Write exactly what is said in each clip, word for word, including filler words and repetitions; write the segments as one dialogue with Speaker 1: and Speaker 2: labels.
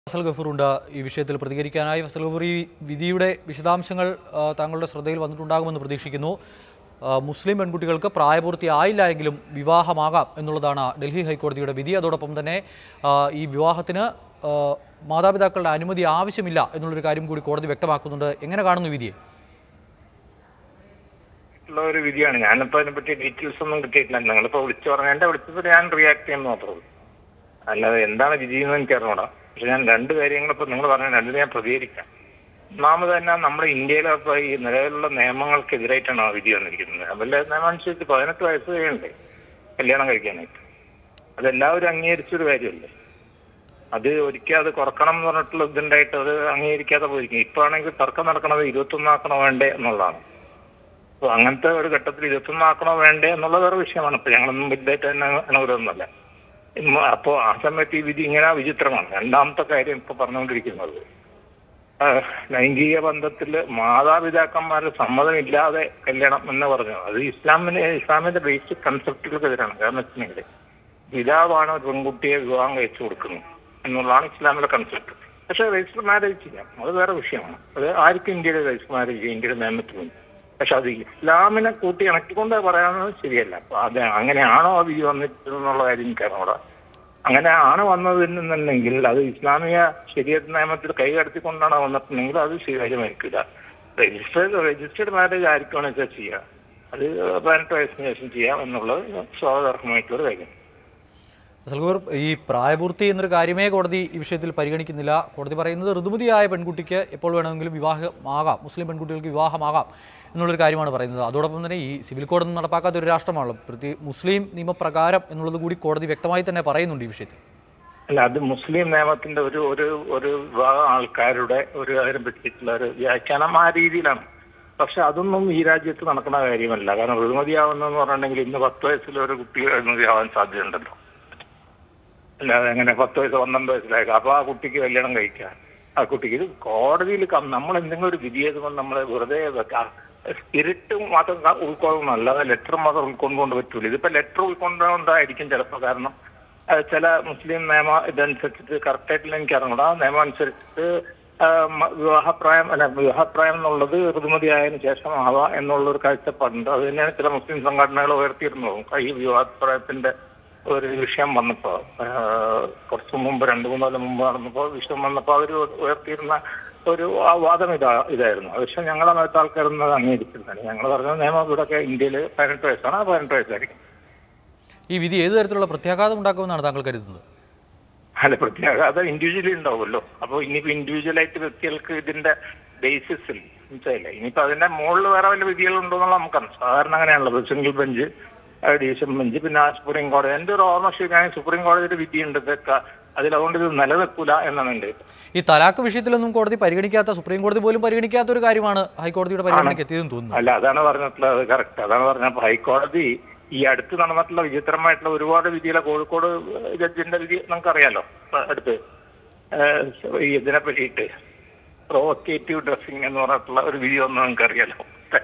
Speaker 1: ഫസൽ ഗഫൂറുണ്ട് ഈ വിഷയത്തിൽ പ്രതികരിക്കാനായി. ഫസൽ ഗഫൂർ, ഈ വിധിയുടെ വിശദാംശങ്ങൾ താങ്കളുടെ ശ്രദ്ധയിൽ വന്നിട്ടുണ്ടാകുമെന്ന് പ്രതീക്ഷിക്കുന്നു. മുസ്ലിം പെൺകുട്ടികൾക്ക് പ്രായപൂർത്തിയായില്ല എങ്കിലും വിവാഹമാകാം എന്നുള്ളതാണ് ഡൽഹി ഹൈക്കോടതിയുടെ വിധി. അതോടൊപ്പം തന്നെ ഈ വിവാഹത്തിന് മാതാപിതാക്കളുടെ അനുമതി ആവശ്യമില്ല എന്നുള്ളൊരു കാര്യം കൂടി കോടതി വ്യക്തമാക്കുന്നുണ്ട്. എങ്ങനെ കാണുന്നു വിധിയെ?
Speaker 2: ഉള്ള ഒരു വിധിയാണ്. ഞാനിപ്പോൾ അതിനെപ്പറ്റി ഡീറ്റെയിൽസ് ഒന്നും കിട്ടിയിട്ടില്ല. നിങ്ങളിപ്പോൾ വിളിച്ചു പറഞ്ഞാൽ എൻ്റെ വിളിച്ചപ്പോൾ ഞാൻ റിയാക്ട് ചെയ്യുന്ന മാത്രമേ ഉള്ളൂ. അല്ലാതെ എന്താണ് വിധി എന്ന് എനിക്ക് അറിഞ്ഞൂടാ. പക്ഷെ ഞാൻ രണ്ട് കാര്യങ്ങളിപ്പോൾ നിങ്ങൾ പറഞ്ഞ രണ്ടിന് ഞാൻ പ്രതികരിക്കാം. ഒന്നാമത് തന്നെ നമ്മുടെ ഇന്ത്യയിലെ ഇപ്പോൾ ഈ നിലവിലുള്ള നിയമങ്ങൾക്കെതിരായിട്ടാണ് ആ വിധി വന്നിരിക്കുന്നത്. അതുപോലെ നിയമം അനുസരിച്ച് പതിനെട്ട് വയസ്സ് കഴിയണ്ടേ കല്യാണം കഴിക്കാനായിട്ട്? അതെല്ലാവരും അംഗീകരിച്ചൊരു കാര്യമല്ലേ. അത് ഒരിക്കലും അത് കുറക്കണം എന്ന് പറഞ്ഞിട്ടുള്ള ഇതുണ്ടായിട്ട് അത് അംഗീകരിക്കാതെ പോയിരിക്കും. ഇപ്പോൾ ആണെങ്കിൽ തർക്കം നടക്കണത് ഇരുപത്തൊന്നാക്കണോ വേണ്ടേ എന്നുള്ളതാണ്. അപ്പോൾ അങ്ങനത്തെ ഒരു ഘട്ടത്തിൽ ഇരുപത്തൊന്നാക്കണോ വേണ്ടേ എന്നുള്ള വേറെ വിഷയമാണ്. ഇപ്പോൾ ഞങ്ങളൊന്നും വലുതായിട്ട് തന്നെ അനുകൂലമൊന്നുമല്ല. അപ്പോൾ ആ സമയത്ത് ഈ വിധി ഇങ്ങനെ വിചിത്രമാണ്. രണ്ടാമത്തെ കാര്യം ഇപ്പോൾ പറഞ്ഞുകൊണ്ടിരിക്കുന്നത്, ലൈംഗിക ബന്ധത്തിൽ മാതാപിതാക്കന്മാരുടെ സമ്മതമില്ലാതെ കല്യാണം എന്ന് പറഞ്ഞു. അത് ഇസ്ലാമിന് ഇസ്ലാമിന്റെ ബേസിക് കൺസെപ്റ്റുകൾക്കെതിരാണ്. കാരണം വെച്ചിട്ടുണ്ടെങ്കിൽ പിതാവാണ് ഒരു പെൺകുട്ടിയെ വിവാഹം കഴിച്ചു കൊടുക്കുന്നത് എന്നുള്ളതാണ് ഇസ്ലാമിലെ കൺസെപ്റ്റ്. പക്ഷേ രജിസ്റ്റർ മാരേജ് ചെയ്യാം, അത് വേറെ വിഷയമാണ്. അത് ആർക്കും ഇന്ത്യയിലെ രജിസ്റ്റർ മാരേജ് ചെയ്യാം, ഇന്ത്യയുടെ നിയമത്തിലുണ്ട്. പക്ഷെ അത് ഇസ്ലാമിനെ കൂട്ടി ഇണക്കിക്കൊണ്ട് പറയാവുന്നത് ശരിയല്ല. അപ്പൊ അത് അങ്ങനെയാണോ ആ വിധി വന്നിട്ടുള്ള കാര്യം എനിക്കറിഞ്ഞൂടാ. അങ്ങനെ ആണ് വന്നതെന്നുണ്ടെങ്കിൽ അത് ഇസ്ലാമിക ശരീഅത്ത് നിയമത്തിൽ കൈകടത്തിക്കൊണ്ടാണ് വന്നിട്ടുണ്ടെങ്കിൽ അത് സ്വീകാര്യമായിരിക്കില്ല. രജിസ്റ്റേഡ് രജിസ്റ്റേഡ് മാരേജ് ആർക്കാണ് വെച്ചാൽ ചെയ്യുക, അത് പതിനെട്ട് വയസ്സിന് ശേഷം ചെയ്യാം എന്നുള്ളത് സ്വാഭാവികമായിട്ടുള്ളൊരു കാര്യം.
Speaker 1: ഫസൽ, ഈ പ്രായപൂർത്തി എന്നൊരു കാര്യമേ കോടതി ഈ വിഷയത്തിൽ പരിഗണിക്കുന്നില്ല. കോടതി പറയുന്നത് ഋതുമതിയായ പെൺകുട്ടിക്ക് എപ്പോൾ വേണമെങ്കിലും വിവാഹമാകാം, മുസ്ലിം പെൺകുട്ടികൾക്ക് വിവാഹമാകാം എന്നുള്ളൊരു കാര്യമാണ് പറയുന്നത്. അതോടൊപ്പം തന്നെ ഈ സിവിൽ കോടതി നടപ്പാക്കാത്ത ഒരു രാഷ്ട്രമാണല്ലോ, പ്രതി മുസ്ലിം നിയമപ്രകാരം എന്നുള്ളത് കൂടി കോടതി വ്യക്തമായി തന്നെ പറയുന്നുണ്ട് ഈ വിഷയത്തിൽ.
Speaker 2: അല്ല, അത് മുസ്ലിം നിയമത്തിന്റെ ഒരു ഒരു ഒരു വിഭാഗം ആൾക്കാരുടെ ഒരു അതിനെ പറ്റിയിട്ടുള്ള ഒരു വ്യാഖ്യാനം ആ രീതിയിലാണ്. പക്ഷെ അതൊന്നും ഈ രാജ്യത്ത് നടക്കുന്ന കാര്യമല്ല. കാരണം ഋതുമതിയാവുന്നതെന്ന് പറഞ്ഞിട്ടുണ്ടെങ്കിൽ ഇന്ന് പത്ത് വയസ്സിലൊരു കുട്ടി ഋതുമതിയാവാൻ സാധ്യതയുണ്ടല്ലോ. അല്ലാതെ അങ്ങനെ പത്ത് വയസ്സ് പന്ത്രണ്ട് വയസ്സിലായേക്കാം. അപ്പോൾ ആ കുട്ടിക്ക് കല്യാണം കഴിക്കാം. ആ കുട്ടിക്ക് ഇത് കോടതിയിൽ നമ്മൾ എന്തെങ്കിലും ഒരു വിധി ചെയ്തുകൊണ്ട് നമ്മൾ വെറുതെ വെക്കാം. സ്പിരിറ്റ് മാത്രം ഉൾക്കൊള്ളണം, അല്ലാതെ ലെറ്റർ മാത്രം ഉൾക്കൊണ്ടുകൊണ്ട് പറ്റൂല. ഇതിപ്പോൾ ലെറ്റർ ഉൾക്കൊണ്ടുകൊണ്ടായിരിക്കും ചിലപ്പോൾ. കാരണം ചില മുസ്ലിം നിയമ ഇതനുസരിച്ചിട്ട് കറക്റ്റായിട്ടില്ല എനിക്ക് അറിഞ്ഞൂടാ. നിയമം അനുസരിച്ചിട്ട് വിവാഹപ്രായം അല്ല വിവാഹപ്രായം എന്നുള്ളത് ഋതുമതി ആയതിനു ശേഷം ആവാം എന്നുള്ളൊരു കാഴ്ചപ്പാടുണ്ട്. അത് തന്നെയാണ് ചില മുസ്ലിം സംഘടനകൾ ഉയർത്തിയിരുന്നതും. ഈ വിവാഹപ്രായത്തിന്റെ ഒരു വിഷയം വന്നപ്പോൾ കുറച്ച് മുമ്പ് രണ്ട് മൂന്ന് കൊല്ലം മുമ്പ് നടന്നപ്പോൾ വിഷയം വന്നപ്പോൾ അവർ ഉയർത്തിയിരുന്ന ഒരു വാദം ഇതാ ഇതായിരുന്നു. പക്ഷെ ഞങ്ങളെ മറ്റു ആൾക്കാരൊന്നും അത് അംഗീകരിച്ചിരുന്നില്ല. ഞങ്ങൾ പറഞ്ഞ നിയമം ഇവിടെയൊക്കെ ഇന്ത്യയിൽ പതിനെട്ട് വയസ്സാണ്, ആ പതിനെട്ട് വയസ്സായിരിക്കും.
Speaker 1: ഈ വിധി ഏത് തരത്തിലുള്ള പ്രത്യാഘാതം ഉണ്ടാക്കുമെന്നാണ് താങ്കൾ കരുതുന്നത്?
Speaker 2: അല്ല, പ്രത്യാഘാതം ഇൻഡിവിജ്വലി ഉണ്ടാവുമല്ലോ. അപ്പോൾ ഇനിയിപ്പോൾ ഇൻഡിവിജ്വലായിട്ട് വ്യക്തികൾക്ക് ഇതിന്റെ ബേസിസിൽ മനസ്സിലായില്ലേ. ഇനിയിപ്പോൾ അതിന്റെ മുകളിൽ വേറെ വല്ല വിധികളുണ്ടോ എന്നുള്ള നമുക്കറിയാം. സാധാരണ അങ്ങനെയാണല്ലോ, സിംഗിൾ ബെഞ്ച്, ഡിവിഷൻ ബെഞ്ച്, പിന്നെ സുപ്രീം കോടതി. എൻ്റെ ഒരു ഓർമ്മ ശരിയാണെങ്കിൽ സുപ്രീം കോടതിയുടെ വിധിയുണ്ട് ഇതൊക്കെ. അതിലതുകൊണ്ട് ഇത് നിലനിൽക്കൂല എന്നാണ് എൻ്റെ.
Speaker 1: ഈ തലാഖ് വിഷയത്തിലൊന്നും കോടതി പരിഗണിക്കാത്ത, സുപ്രീം കോടതി പോലും പരിഗണിക്കാത്ത ഒരു കാര്യമാണ് ഹൈക്കോടതിയുടെ പരിഗണനയ്ക്ക് എത്തിയതെന്ന് തോന്നുന്നു.
Speaker 2: അല്ല, അതാണ് പറഞ്ഞിട്ടുള്ളത്. കറക്റ്റ്, അതാണ് പറഞ്ഞപ്പോൾ ഹൈക്കോടതി ഈ അടുത്ത് നടന്നിട്ടുള്ള വിചിത്രമായിട്ടുള്ള ഒരുപാട് വിധികളെ, കോഴിക്കോട് ജഡ്ജിന്റെ വിധി നമുക്കറിയാലോ അടുത്ത്, ഈ ഇതിനെ പറ്റിയിട്ട് പ്രൊവോക്കേറ്റീവ് ഡ്രസ്സിങ് എന്ന് പറഞ്ഞിട്ടുള്ള ഒരു വിധി ഒന്നും നമുക്കറിയാലോ.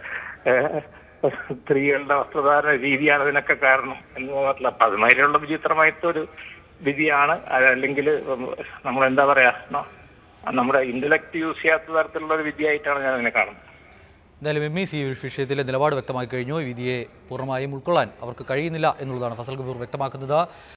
Speaker 2: സ്ത്രീകളുടെ വസ്ത്രധാരണ രീതിയാണ് ഇതിനൊക്കെ കാരണം എന്ന് പറഞ്ഞിട്ടുള്ള. അപ്പം അതുമാതിരിയുള്ള വിചിത്രമായിട്ടൊരു വിധിയാണ്. അല്ലെങ്കിൽ നമ്മളെന്താ പറയാ, നമ്മുടെ ഇന്റലക്ട് യൂസ് ചെയ്യാത്ത തരത്തിലുള്ള ഒരു വിധിയായിട്ടാണ് ഞാൻ അതിനെ കാണുന്നത്.
Speaker 1: എന്തായാലും എം ഇ സി വിഷയത്തിലെ നിലപാട് വ്യക്തമായി കഴിഞ്ഞു. ഈ വിധിയെ പൂർണ്ണമായും ഉൾക്കൊള്ളാൻ അവർക്ക് കഴിയുന്നില്ല എന്നുള്ളതാണ് ഫസൽ ഗഫൂർ വ്യക്തമാക്കുന്നത്.